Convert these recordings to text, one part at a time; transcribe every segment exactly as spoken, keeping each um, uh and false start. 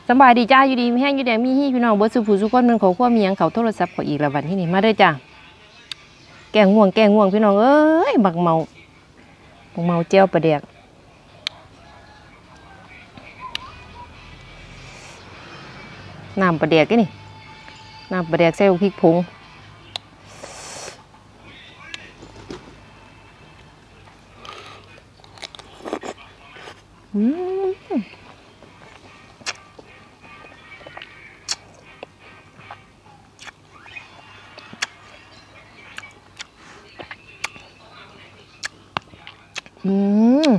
สบายดีจ้าอยู่ดีมีแห้งอยู่แดงมีฮี่พี่น้องเบิร์ดสุผู้สุคนมันเขาขั้วมียังเขาโทรศัพท์เขาอีกแล้ววันที่นี่มาได้จ้าแกงง่วงแกงง่วงพี่น้องเอ้ยบักเมาบักเมาเจียวปลาแดกน้ำปลาแดกกันนี่น้ำปลาแดกใส่พริกผงอืมอืม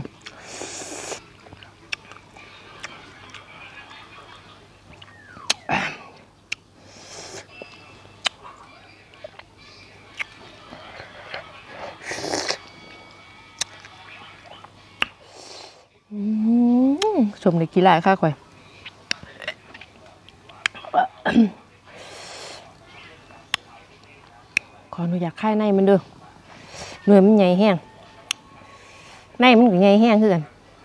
ชมในกีฬาค่ะข่อยขอหนูอยากค่ายในมันเด้อเนื้อมันใหญ่แห้งในมันก็ใหญ่แห้งคือกัน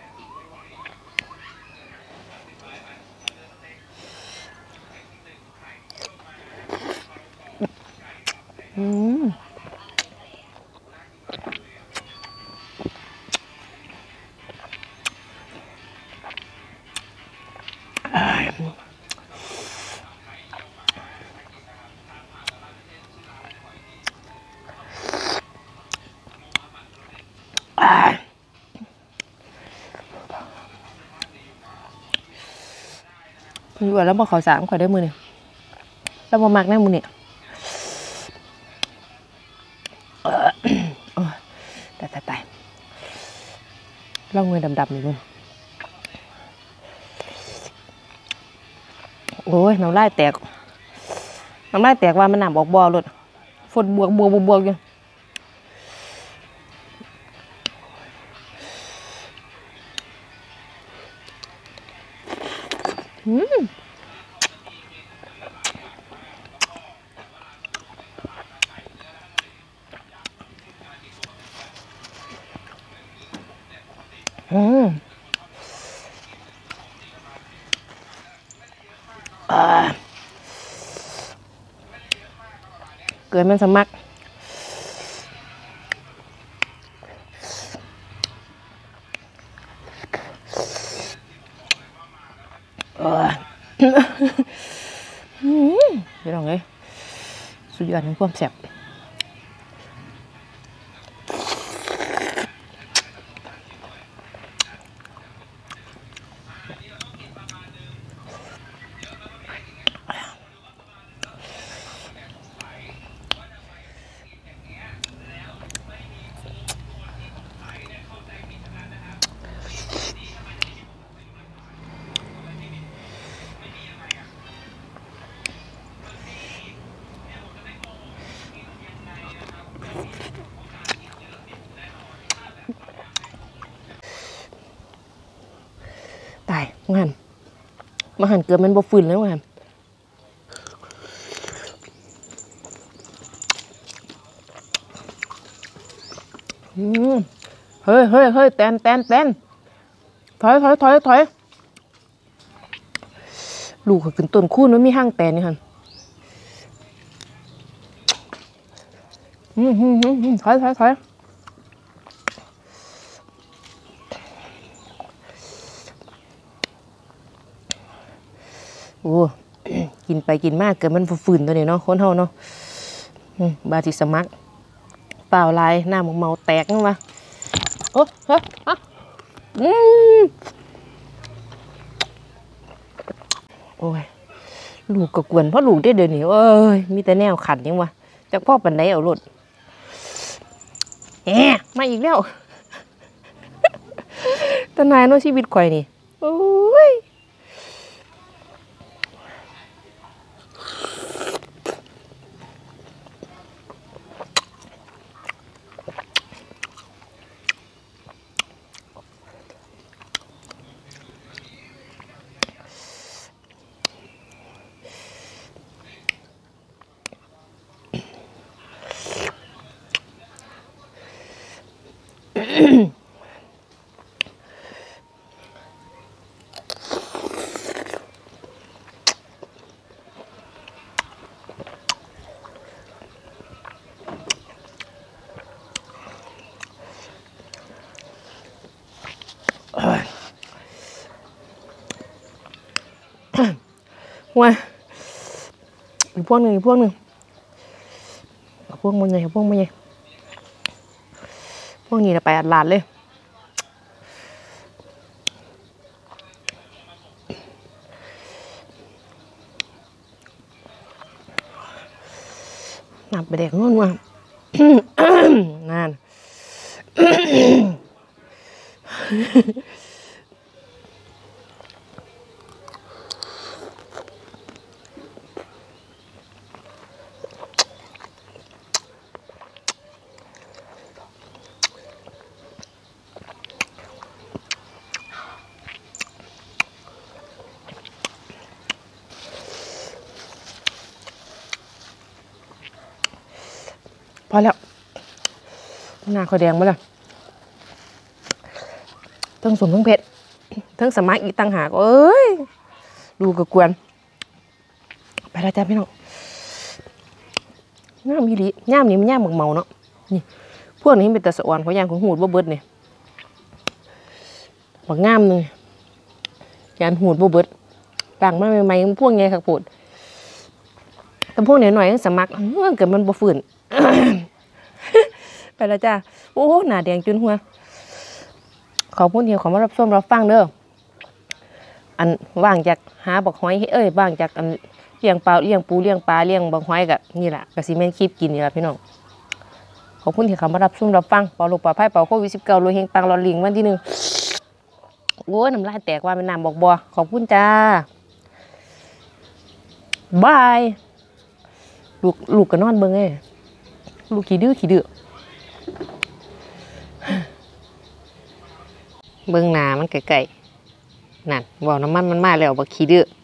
อืมอยู่แล้วบอกเขาสามขอได้มือเนี่ยแล้วบอมักแน่มือเนี่ยแต่แต่แต่เล่าเงินดำๆนี่มึงโอ้ยน้ำลายแตกน้ำลายแตกว่ามันหนามออกบ่อรถฝนบวกบวกบวกอยู่อืมอืมเกิดมันสมัครพี่น้องเอ้ยสุดยอดของความแซ่บตายมาหันมาหันเกิดมันบ่ฟื้นแล้วมาหันเฮ้ยเฮ้ยเฮ้ยแตนแตนแตนถอยถอยถอยถอยลูกเขาขึ้นต้นคูนมันมีห้างแตนนี่ฮันอืมอืมอืมถอยถอยถอยโอ้กินไปกินมากเกิดมันฝืนตัวนี้เนาะคนเฮาเนาะบาติสมักเปล่าลายหน้าเมาแตกนั่นวะโอ้เฮ้ยฮะอืมโอ้ยลูกก็กวนเพราะลูกได้เดินหนีเอ้ยมีแต่แนวขันยังวะจากพ่อปันไดเอารถแหมมาอีกแล้วตนายเนาะชีวิตข่อยนี่โอ้ยว้าอีกพวกหนึ่งอีกพวกหนึ่งพวกมันใหญ่พวกมันใหญ่พวกนี้เราไปอัดลาดเลยนับไปเด็กนู่นว่ะ นั่น พอแล้วหน้าเขาแดงมาแล้วทั้งสมทั้งเผ็ดทั้งสมัครอีกต่างหากเอ้ยดูกระกวนไปแล้วจ้าพี่น้องง่ามอีหลีง่ามนี่มันง่ามหมกเมาเนาะนี่พวกนี้เป็นตะสะอ่อนเขาย่างของหูดบ่เบิดเนี่ยบักง่ามหนึ่งยานหูดบ่เบิดต่างมาใหม่ๆพวกไงครับพูดแต่พวกหน่อยๆสมัครเกิดมันบ่ฝืน ไปแล้วจ้าโอ้หน้าแดงจนหัวขอบคุณที่ขอมารับชมรับฟังเด้ออันว่างจากหาบักหอยเอ้ยว่างจากอันเลี้ยงปลาเลี้ยงปูเลี้ยงปลาเลี้ยงบักหอยกับนี่แหละกะสิแม่นคลิปกินนี่แหละพี่น้องขอบคุณที่เขามารับชมรับฟังปลอดโรคปลอดภัยปลอดโควิดสิบเก้ารวยเฮงปังรอลิงวันที่หนึ่งโอ้ยน้ำลายแตกว่าเป็นน้ำบอกบัวขอบคุณจ้าบายลูกลูกก็นอนเบิ่งไงลูกขี้ดื้อขี้ดื้อเบิ่งหน้ามันไก่ๆนั่นบอกน้ำมันมันมาแล้วบักขี้ดื้อ